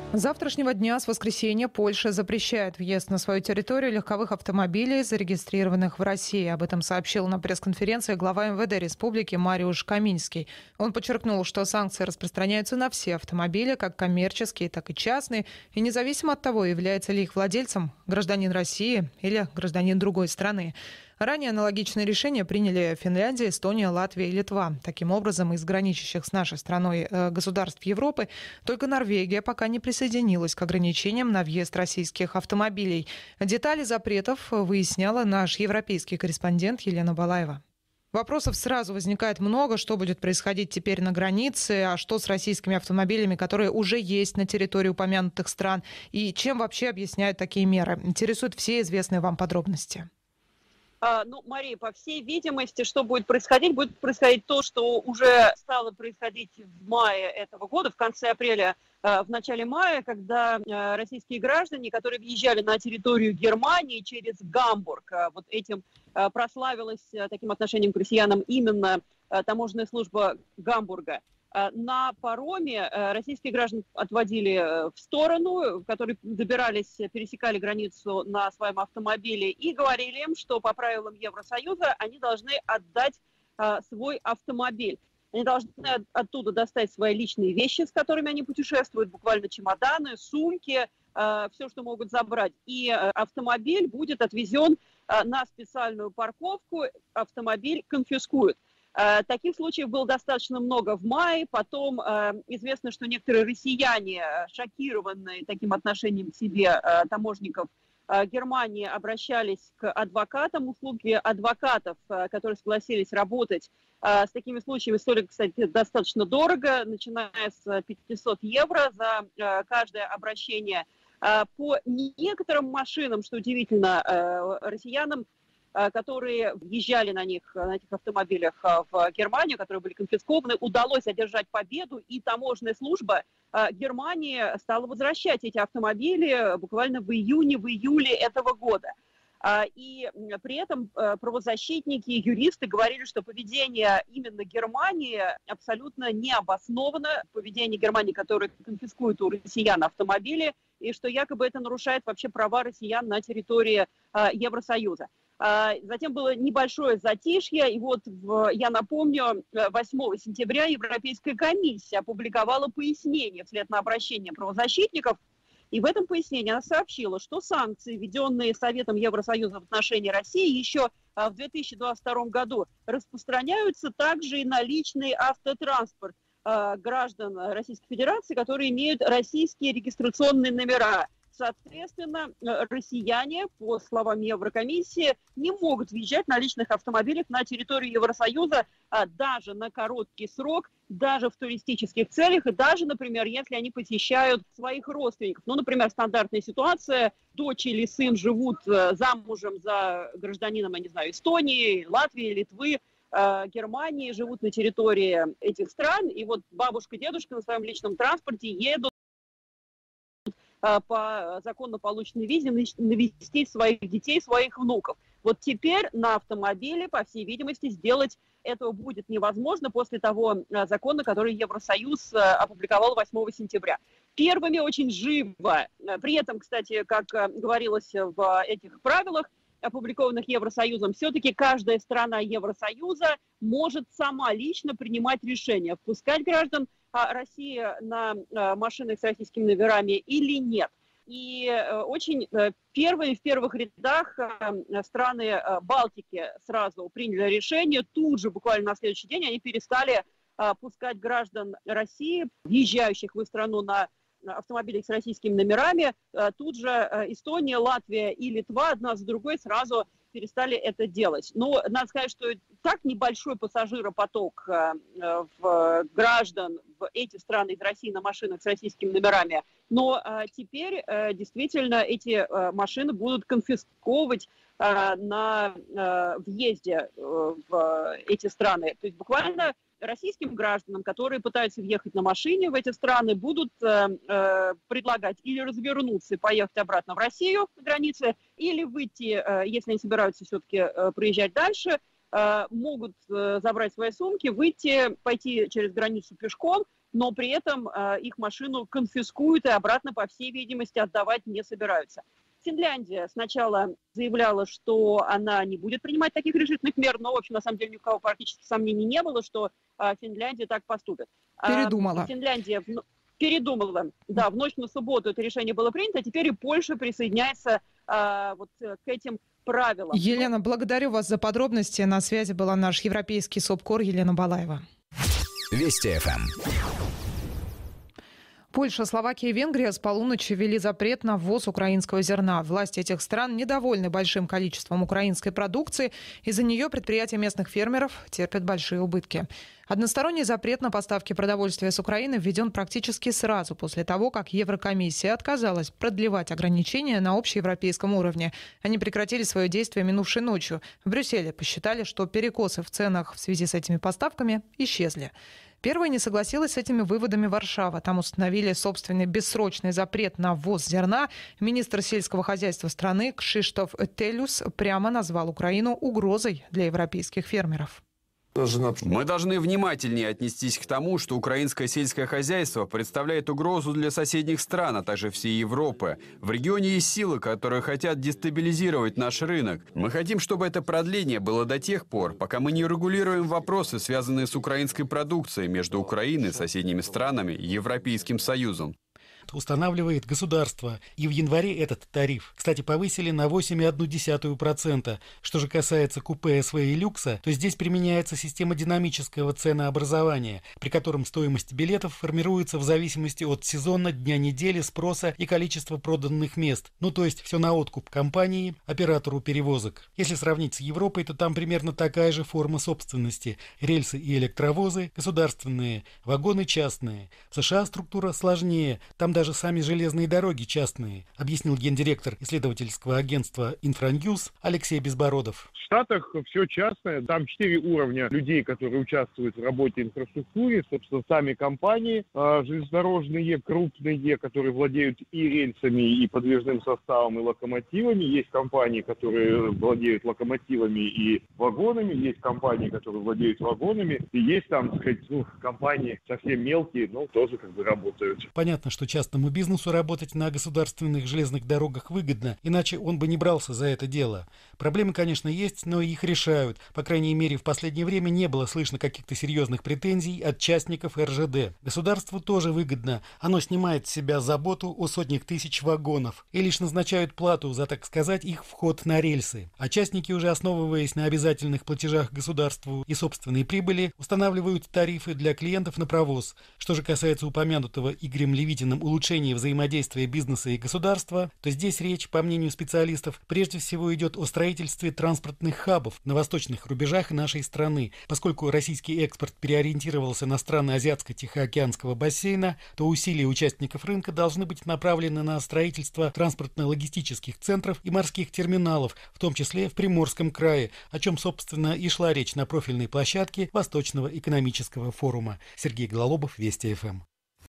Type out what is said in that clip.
С завтрашнего дня, с воскресенья, Польша запрещает въезд на свою территорию легковых автомобилей, зарегистрированных в России. Об этом сообщил на пресс-конференции глава МВД республики Мариуш Каминский. Он подчеркнул, что санкции распространяются на все автомобили, как коммерческие, так и частные, и независимо от того, является ли их владельцем гражданин России или гражданин другой страны. Ранее аналогичные решения приняли Финляндия, Эстония, Латвия и Литва. Таким образом, из граничащих с нашей страной государств Европы только Норвегия пока не присоединилась к ограничениям на въезд российских автомобилей. Детали запретов выясняла наш европейский корреспондент Елена Балаева. Вопросов сразу возникает много, что будет происходить теперь на границе, а что с российскими автомобилями, которые уже есть на территории упомянутых стран, и чем вообще объясняют такие меры. Интересуют все известные вам подробности. Мария, по всей видимости, что будет происходить? Будет происходить то, что уже стало происходить в мае этого года, в конце апреля, в начале мая, когда российские граждане, которые въезжали на территорию Германии через Гамбург, вот этим прославилась таким отношением к россиянам именно таможенная служба Гамбурга. На пароме российские граждан отводили в сторону, которые добирались, пересекали границу на своем автомобиле и говорили им, что по правилам Евросоюза они должны отдать свой автомобиль. Они должны оттуда достать свои личные вещи, с которыми они путешествуют, буквально чемоданы, сумки, все, что могут забрать. И автомобиль будет отвезен на специальную парковку, автомобиль конфискуют. Таких случаев было достаточно много в мае. Потом известно, что некоторые россияне, шокированные таким отношением к себе таможенников Германии, обращались к адвокатам. Услуги адвокатов, которые согласились работать с такими случаями, стоят, кстати, достаточно дорого, начиная с 500 евро за каждое обращение. По некоторым машинам, что удивительно, россиянам, которые въезжали на этих автомобилях в Германию, которые были конфискованы, удалось одержать победу, и таможенная служба Германии стала возвращать эти автомобили буквально в июле этого года. И при этом правозащитники, юристы говорили, что поведение именно Германии абсолютно не обосновано, поведение Германии, которое конфискует у россиян автомобили, и что якобы это нарушает вообще права россиян на территории Евросоюза. Затем было небольшое затишье, и вот, я напомню, 8 сентября Европейская комиссия опубликовала пояснение вслед на обращение правозащитников, и в этом пояснении она сообщила, что санкции, введенные Советом Евросоюза в отношении России еще в 2022 году, распространяются также и на личный автотранспорт граждан Российской Федерации, которые имеют российские регистрационные номера. Соответственно, россияне, по словам Еврокомиссии, не могут въезжать на личных автомобилях на территорию Евросоюза даже на короткий срок, даже в туристических целях, и даже, например, если они посещают своих родственников. Ну, например, стандартная ситуация: дочь или сын живут замужем за гражданином, я не знаю, Эстонии, Латвии, Литвы, Германии, живут на территории этих стран, и вот бабушка и дедушка на своем личном транспорте едут по законно полученной визе навестить своих детей, своих внуков. Вот теперь на автомобиле, по всей видимости, сделать этого будет невозможно после того закона, который Евросоюз опубликовал 8 сентября. Первыми очень живо, при этом, кстати, как говорилось в этих правилах, опубликованных Евросоюзом, все-таки каждая страна Евросоюза может сама лично принимать решение, впускать граждан России на машинах с российскими номерами или нет. И очень первые в первых рядах страны Балтики сразу приняли решение. Тут же, буквально на следующий день, они перестали пускать граждан России, въезжающих в их страну на автомобилях с российскими номерами. Тут же Эстония, Латвия и Литва одна за другой сразу перестали это делать. Но надо сказать, что так небольшой пассажиропоток граждан в эти страны из России на машинах с российскими номерами. Но теперь действительно эти машины будут конфисковывать на въезде в эти страны. То есть буквально российским гражданам, которые пытаются въехать на машине в эти страны, будут предлагать или развернуться и поехать обратно в Россию на границе, или выйти, если они собираются все-таки проезжать дальше, могут забрать свои сумки, выйти, пойти через границу пешком, но при этом их машину конфискуют и обратно, по всей видимости, отдавать не собираются. Финляндия сначала заявляла, что она не будет принимать таких решительных мер, но, в общем, на самом деле ни у кого практически сомнений не было, что Финляндия так поступит. Передумала. Финляндия передумала. Да, в ночь на субботу это решение было принято, а теперь и Польша присоединяется вот к этим правилам. Елена, благодарю вас за подробности. На связи была наш европейский СОБКОР Елена Балаева. Вести ФМ. Польша, Словакия и Венгрия с полуночи ввели запрет на ввоз украинского зерна. Власти этих стран недовольны большим количеством украинской продукции. Из-за нее предприятия местных фермеров терпят большие убытки. Односторонний запрет на поставки продовольствия с Украины введен практически сразу после того, как Еврокомиссия отказалась продлевать ограничения на общеевропейском уровне. Они прекратили свое действие минувшей ночью. В Брюсселе посчитали, что перекосы в ценах в связи с этими поставками исчезли. Первой не согласилась с этими выводами Варшава. Там установили собственный бессрочный запрет на ввоз зерна. Министр сельского хозяйства страны Кшиштоф Телюс прямо назвал Украину угрозой для европейских фермеров. Мы должны внимательнее отнестись к тому, что украинское сельское хозяйство представляет угрозу для соседних стран, а также всей Европы. В регионе есть силы, которые хотят дестабилизировать наш рынок. Мы хотим, чтобы это продление было до тех пор, пока мы не регулируем вопросы, связанные с украинской продукцией между Украиной, соседними странами и Европейским Союзом. Устанавливает государство. И в январе этот тариф, кстати, повысили на 8,1%. Что же касается купе, СВ и люкса, то здесь применяется система динамического ценообразования, при котором стоимость билетов формируется в зависимости от сезона, дня недели, спроса и количества проданных мест. Ну, то есть все на откуп компании, оператору перевозок. Если сравнить с Европой, то там примерно такая же форма собственности. Рельсы и электровозы государственные, вагоны частные. В США структура сложнее. Там даже сами железные дороги частные, объяснил гендиректор исследовательского агентства «Инфраньюз» Алексей Безбородов. В Штатах все частное, там 4 уровня людей, которые участвуют в работе инфраструктуры, собственно, сами компании железнодорожные, крупные, которые владеют и рельсами, и подвижным составом, и локомотивами. Есть компании, которые владеют локомотивами и вагонами, есть компании, которые владеют вагонами, и есть там, так сказать, компании совсем мелкие, но тоже как бы работают. Понятно, что частному бизнесу работать на государственных железных дорогах выгодно, иначе он бы не брался за это дело. Проблемы, конечно, есть, но их решают. По крайней мере, в последнее время не было слышно каких-то серьезных претензий от частников РЖД. Государству тоже выгодно. Оно снимает с себя заботу о сотнях тысяч вагонов и лишь назначают плату за, так сказать, их вход на рельсы. А частники, уже основываясь на обязательных платежах государству и собственной прибыли, устанавливают тарифы для клиентов на провоз. Что же касается упомянутого Игорем Левитиным улучшения взаимодействия бизнеса и государства, то здесь речь, по мнению специалистов, прежде всего идет о строительстве транспортных хабов на восточных рубежах нашей страны. Поскольку российский экспорт переориентировался на страны Азиатско-Тихоокеанского бассейна, то усилия участников рынка должны быть направлены на строительство транспортно-логистических центров и морских терминалов, в том числе в Приморском крае, о чем, собственно, и шла речь на профильной площадке Восточного экономического форума. Сергей Гололобов, Вести ФМ.